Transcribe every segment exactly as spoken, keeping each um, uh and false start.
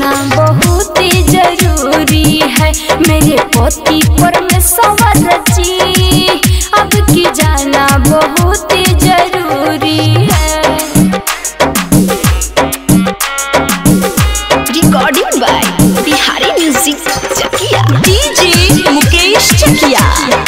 जाना बहुत ही जरूरी है, मेरे पति परमेश्वर जी अब की जाना बहुत ही जरूरी है। Recording by Bihari music Chakia, DJ Mukesh Chakia.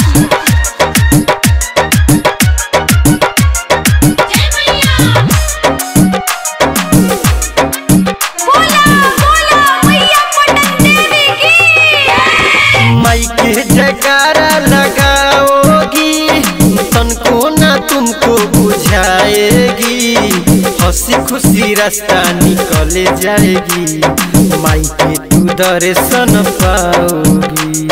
जयकारा लगाओगी तन को ना तुमको बुझाएगी, हंसी खुशी रास्ता निकल जाएगी, माई के तू दर्शन पाओगी।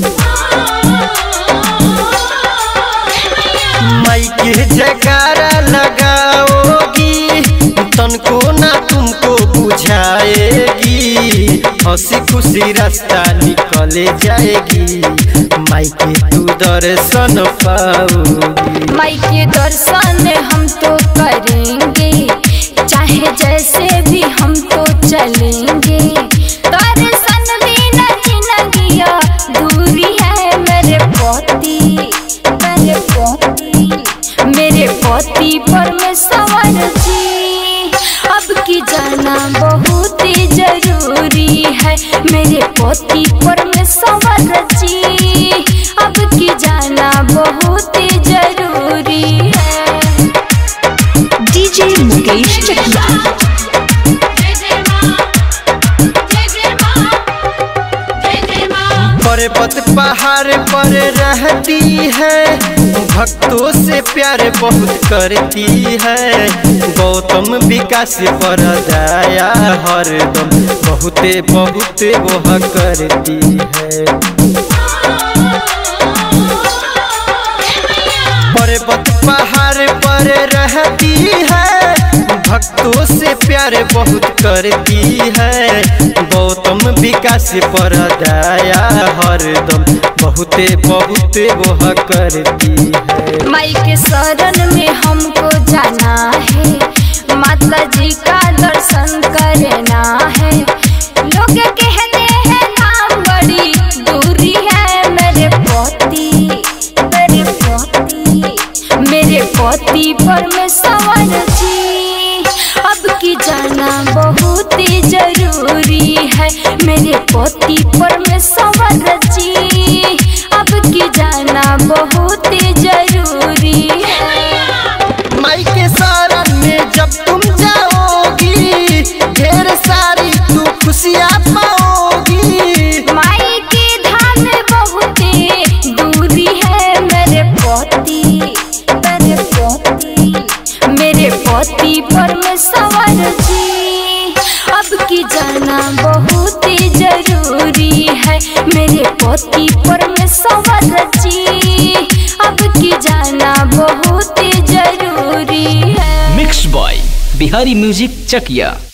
माई के जयकारा लगाओगी तन को ना तुमको बुझाएगी, हंसी खुशी रास्ता निकल जाएगी, माई के तू दर्शन पाओगी। माई के दर्शन हम तो करेंगे, चाहे जैसे भी हम तो चलेंगे, दर्शन बिना जिंदगिया दूरी है। मेरे पति मेरे पति मेरे पति परमेश्वर जी अब की जाना बहुत ही जरूरी है, मेरे पति परमेश्वर जी अब की जाना बहुत ही जरूरी है। डीजे मुकेश चकिया। पर्वत पहाड़ पर रहती है, भक्तों से प्यार बहुत करती है, गौतम विकास पर दया हरदम बहुते बहुते वह करती है। पर्वत पहाड़ पर रहती है, भक्तों से प्यार बहुत करती है, गौतम विकास पर दया हरदम बहुते बहुते वह करती है। माई के शरण में हमको जाना है, माता जी का दर्शन करना है, लोग कहते हैं नाम बड़ी दूरी है। मेरे पति मेरे पति मेरे पति परमेश्वर जी अब की जाना बहुत ही जरूरी है, मेरे पति परमेश्वर जी अब की जाना बहुत ही जरूरी है। माई के शरण में जब तुम जाओगी, ढेर सारी तू खुशियाँ पाओगी। माई की धाम बहुत ही दूरी है, मेरे पति मेरे पति मेरे पति परमेश्वर जी अब की जाना बहुत ही जरूरी है, मेरे पति परमेश्वर जी अब की जाना बहुत ही जरूरी है। मिक्स बॉय बिहारी म्यूजिक चकिया।